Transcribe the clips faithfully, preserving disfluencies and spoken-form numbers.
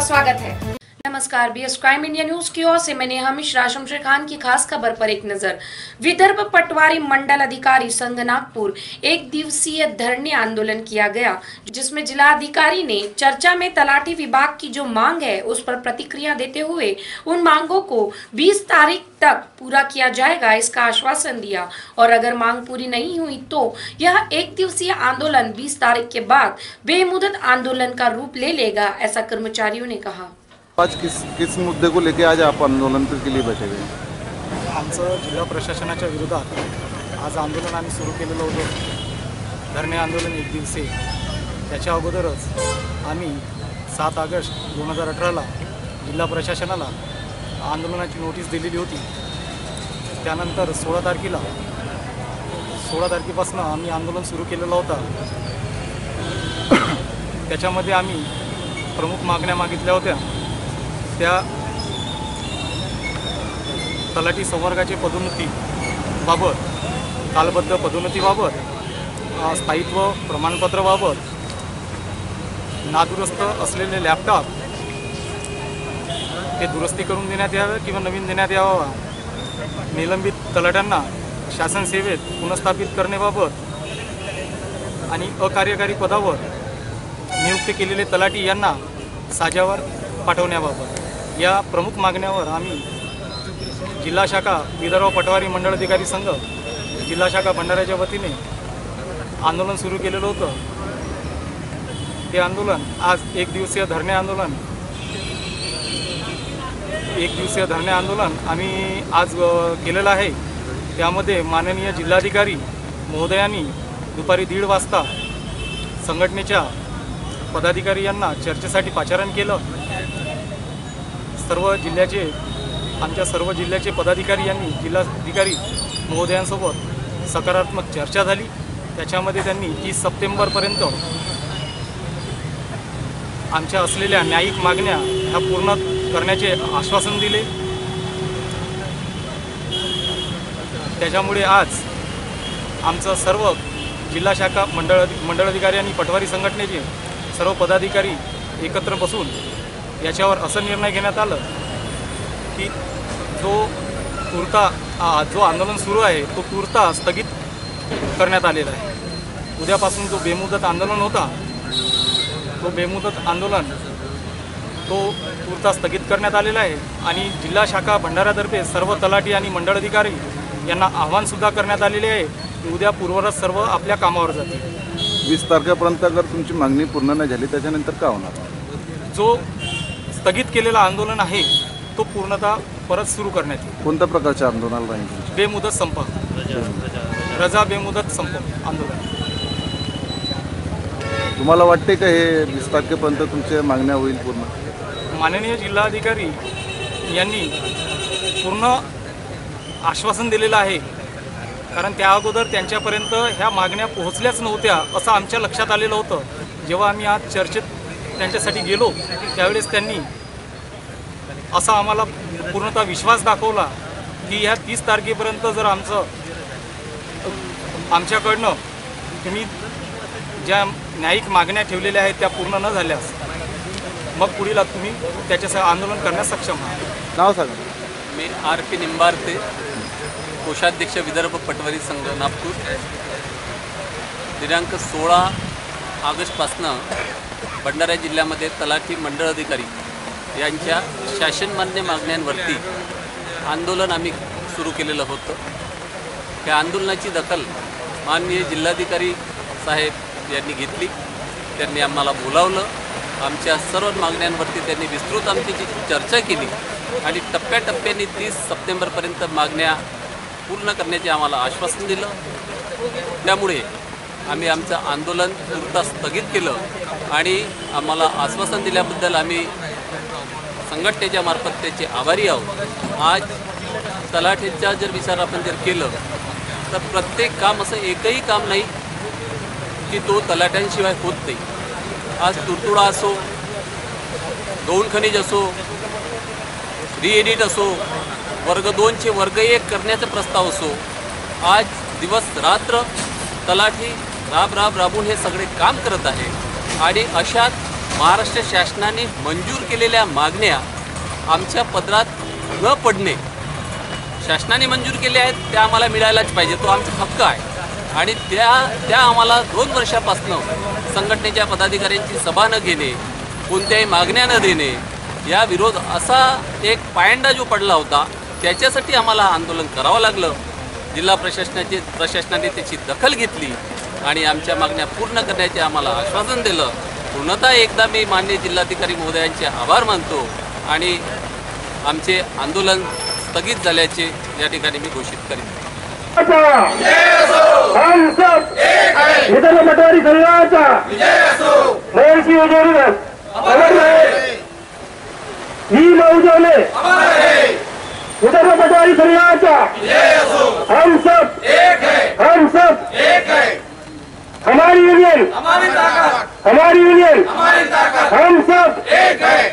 स्वागत है। नमस्कार, बीएस क्राइम इंडिया न्यूज की ओर से मैं नेहा मिश्रा। शमशेर खान की खास खबर पर एक नजर। विदर्भ पटवारी मंडल अधिकारी संघ नागपुर एक दिवसीय धरने आंदोलन किया गया, जिसमें जिलाधिकारी ने चर्चा में तलाठी विभाग की जो मांग है उस पर प्रतिक्रिया देते हुए उन मांगों को बीस तारीख तक पूरा किया जाएगा इसका आश्वासन दिया, और अगर मांग पूरी नहीं हुई तो यह एक दिवसीय आंदोलन बीस तारीख के बाद बेमुदत आंदोलन का रूप ले लेगा, ऐसा कर्मचारियों ने कहा। आज किस किस मुद्दे को लेके आज आप आंदोलन के लिए बैठे गए? आमचं जिल्हा प्रशासनाच्या विरोधात आज आंदोलन आम्ही सुरू केलेलं होतं, धरणे आंदोलन एक दिवसीय। त्याच्या अगोदरच आम्ही सात ऑगस्ट दोन हजार अठराला जिल्हा प्रशासनाला आंदोलनाची नोटीस दिलेली होती। त्यानंतर सोळा तारखेला सोळा तारखेपासून आम्ही आंदोलन सुरू केलेलं होतं। त्याच्यामध्ये आम्ही प्रमुख मागण्या मागितल्या होत्या। त्या तलाठी संवर्गाचे पदोन्नतीबाबत, कालबद्ध पदोन्नतीबाबत, स्थायित्व प्रमाणपत्राबाबत, नादुरुस्त असलेले लॅपटॉप ते दुरुस्ती करून देण्यात यावे किंवा नवीन देण्यात यावा, निलंबित तलाट्यांना शासन सेवेत पुनर्स्थापित करण्याबाबत आणि अकार्यकारी पदावर नियुक्त केलेले तलाठी यांना साजावर पाठवण्याबाबत या प्रमुख मागण्यावर आम्ही जिल्हा शाखा विदर्भ पटवारी मंडळ अधिकारी संघ जिल्हा शाखा भंडाऱ्याच्या वतीने आंदोलन सुरू केलेलं होतं। ते आंदोलन आज एक दिवसीय धरणे आंदोलन एक दिवसीय धरणे आंदोलन आम्ही आज केलेलं आहे। त्यामध्ये माननीय जिल्हाधिकारी महोदयांनी दुपारी दीड वाजता संघटनेच्या पदाधिकारी यांना चर्चेसाठी पाचारण केलं। सर्व जिल्ह्याचे आमच्या सर्व जिल्ह्याचे पदाधिकारी यांनी जिल्हाधिकारी महोदयांसोबत सकारात्मक चर्चा झाली। त्याच्यामध्ये त्यांनी तीस सप्टेंबरपर्यंत आमच्या असलेल्या न्यायिक मागण्या ह्या पूर्ण करण्याचे आश्वासन दिले। त्याच्यामुळे आज आमचं सर्व जिल्हा शाखा मंडळ मंडळ अधिकारी आणि पटवारी संघटनेचे सर्व पदाधिकारी एकत्र बसून याच्यावर असं निर्णय घेण्यात आलं की जो तुर्ता जो आंदोलन सुरू आहे तो तुर्ता स्थगित करण्यात आलेला आहे। उद्यापासून जो बेमुदत आंदोलन होता तो बेमुदत आंदोलन तो तुर्ता स्थगित करण्यात आलेला आहे आणि जिल्हा शाखा भंडाऱ्यातर्फे सर्व तलाठी आणि मंडळ अधिकारी यांना आव्हानसुद्धा करण्यात आलेले आहे की उद्या पूर्वरत सर्व आपल्या कामावर जातील। वीस तारखेपर्यंत अगर तुमची मागणी पूर्ण नाही झाली त्याच्यानंतर काय होणार? जो स्थगित केलेला आंदोलन आहे तो पूर्णतः परत सुरू करण्यात येईल। कोणत्या प्रकारच्या आंदोलनाला राहील? बेमुदत संप, रजा बेमुदत संप आंदोलन। तुम्हाला वाटते का हे वीस तारखेपर्यंत तुमच्या मागण्या होईल पूर्ण? माननीय जिल्हाधिकारी यांनी पूर्ण आश्वासन दिलेलं आहे, कारण त्या अगोदर त्यांच्यापर्यंत ह्या मागण्या पोहोचल्याच नव्हत्या असं आमच्या लक्षात आलेलं होतं। जेव्हा आम्ही आज चर्चेत त्यांच्यासाठी गेलो त्यावेळेस त्यांनी असा आम्हाला पूर्णतः विश्वास दाखवला की ह्या तीस तारखेपर्यंत जर आमचं आमच्याकडनं तुम्ही ज्या न्यायिक मागण्या ठेवलेल्या आहेत त्या पूर्ण न झाल्यास मग पुढील तुम्ही त्याच्यासह आंदोलन करण्यास सक्षम आहात। नाव सांगा। मी आर पी निंबारते, कोषाध्यक्ष विदर्भ पटवारी संघ नागपूर। दिनांक सोळा ऑगस्टपासनं भंडारा जिल्ह्यामध्ये तलाठी मंडळ अधिकारी यांच्या शासनमान्य मागण्यांवरती आंदोलन आम्ही सुरू केलेलं होतं। त्या आंदोलनाची दखल माननीय जिल्हाधिकारी साहेब यांनी घेतली। त्यांनी आम्हाला बोलावलं, आमच्या सर्व मागण्यांवरती त्यांनी विस्तृत आमची चर्चा केली आणि टप्प्याटप्प्याने तीस सप्टेंबरपर्यंत मागण्या पूर्ण करण्याचे आम्हाला आश्वासन दिलं। त्यामुळे आम्ही आमचं आंदोलन तुर्तास स्थगित केलं आणि आम्हाला आश्वासन दिल्याबद्दल आम्ही संघटनेच्या मार्फत त्याचे आभारी आहोत। आज तलाठीचा जर विचार आपण जर केलं तर प्रत्येक काम असं एकही काम नाही की तो तलाट्यांशिवाय होत नाही। आज तुरतुडा असो, गौण खनिज असो, रिएडिट असो, वर्ग दोनचे वर्ग एक करण्याचा प्रस्ताव असो, आज दिवस रात्र तलाठी राब राब राबून हे सगळे काम करत आहे आणि अशात महाराष्ट्र शासनाने मंजूर केलेल्या मागण्या आमच्या पदरात न पडणे, शासनाने मंजूर केल्या आहेत त्या आम्हाला मिळायलाच पाहिजे, तो आमचा हक्क आहे. आणि त्या त्या आम्हाला दोन वर्षापासून संघटनेच्या पदाधिकाऱ्यांची सभा न घेणे, कोणत्याही मागण्या न देणे, या विरोध असा एक पायंडा जो पडला होता त्याच्यासाठी आम्हाला आंदोलन करावं लागलं. जिल्हा प्रशासनाची प्रशासनाने त्याची दखल घेतली आणि आमच्या मागण्या पूर्ण करण्याचे आम्हाला आश्वासन दिलं. पूर्णतः एकदा मी माननीय जिल्हाधिकारी महोदयांचे आभार मानतो आणि आमचे आंदोलन स्थगित झाल्याचे या ठिकाणी मी घोषित करीन. हम सब विदर्भ पटवारी संघाचा महर्षी विजयदिवस अमर रहे. ही मौजोले विदर्भ पटवारी संघाचा हम सब हम सब हमारी यूनियन हमारी यूनियन हम सब एक है.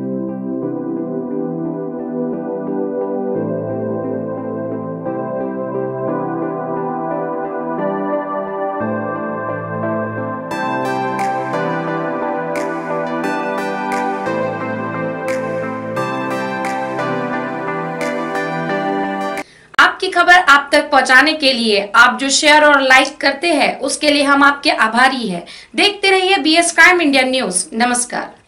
आपकी खबर आप तक पहुंचाने के लिए आप जो शेयर और लाइक करते हैं उसके लिए हम आपके आभारी हैं। देखते रहिए B S crime India news. नमस्कार।